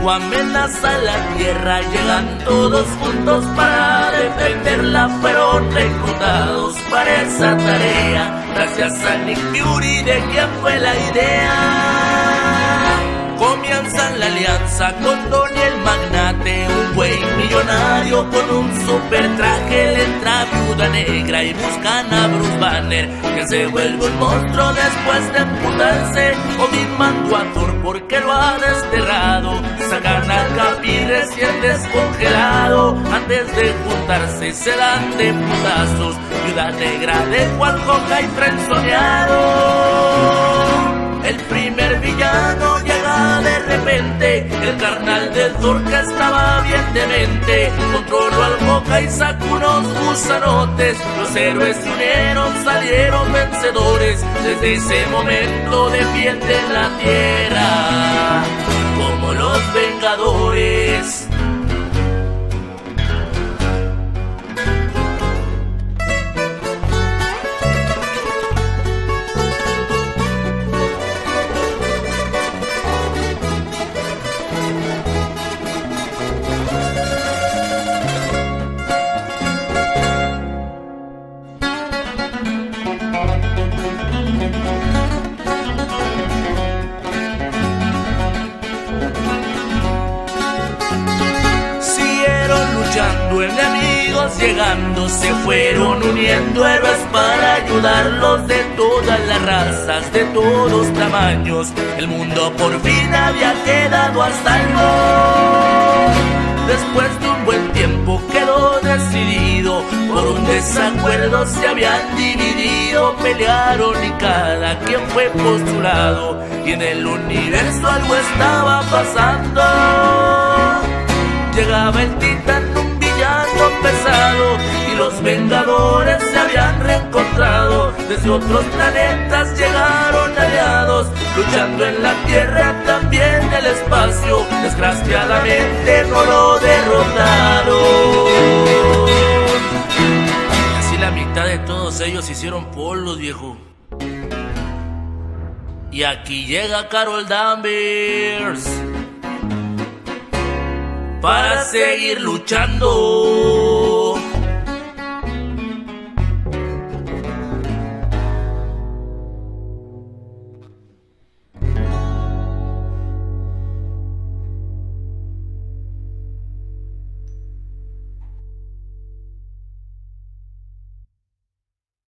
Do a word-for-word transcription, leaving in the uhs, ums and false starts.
enemigo amenaza la tierra, llegan todos juntos para defenderla, fueron reclutados para esa tarea, gracias a Nick Fury, de quien fue la idea. Comienzan la alianza con Tony el magnate, un güey millonario con un super traje. Le entra Viuda Negra y buscan a Bruce Banner, que se vuelve un monstruo después de emputarse. Odin mandó a Thor porque lo ha desterrado. Sacan al Capi recién descongelado, antes de juntarse se dan de putazos. Viuda Negra dejó al Hawkeye frenzoneado. El primer villano llega de repente, el carnal del Thor que estaba bien demente. Controló al Hawkeye y sacó unos gusanotes. Los héroes se unieron, salieron vencedores. Desde ese momento defienden la tierra como los Vengadores. Enemigos llegando, se fueron uniendo héroes para ayudarlos, de todas las razas, de todos tamaños. El mundo por fin había quedado a salvo. Después de un buen tiempo quedó decidido, por un desacuerdo se habían dividido. Pelearon y cada quien fue postulado, y en el universo algo estaba pasando. Llegaba el titán, un villano pesado, y los Vengadores se habían reencontrado. Desde otros planetas llegaron aliados, luchando en la Tierra, también en el espacio. Desgraciadamente no lo derrotaron. Y así la mitad de todos ellos hicieron polvos, viejo. Y aquí llega Carol Danvers para seguir luchando.